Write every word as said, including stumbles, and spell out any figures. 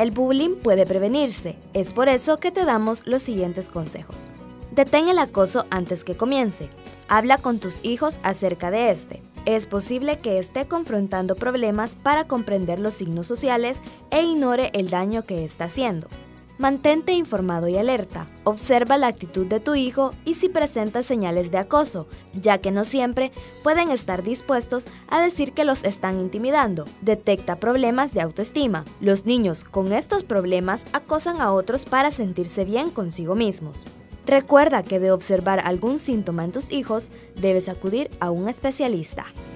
El bullying puede prevenirse, es por eso que te damos los siguientes consejos. Detén el acoso antes que comience. Habla con tus hijos acerca de este. Es posible que esté confrontando problemas para comprender los signos sociales e ignore el daño que está haciendo. Mantente informado y alerta. Observa la actitud de tu hijo y si presenta señales de acoso, ya que no siempre pueden estar dispuestos a decir que los están intimidando. Detecta problemas de autoestima. Los niños con estos problemas acosan a otros para sentirse bien consigo mismos. Recuerda que de observar algún síntoma en tus hijos, debes acudir a un especialista.